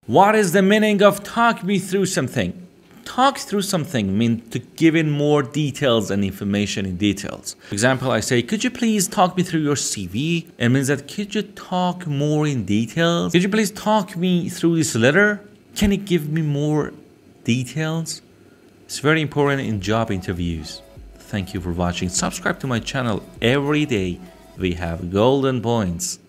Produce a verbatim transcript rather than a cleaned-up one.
What is the meaning of talk me through something? Talk through something means to give in more details and information in details. For example, I say, could you please talk me through your C V? It means that could you talk more in details? Could you please talk me through this letter? Can you give me more details? It's very important in job interviews. Thank you for watching. Subscribe to my channel every day. We have golden points.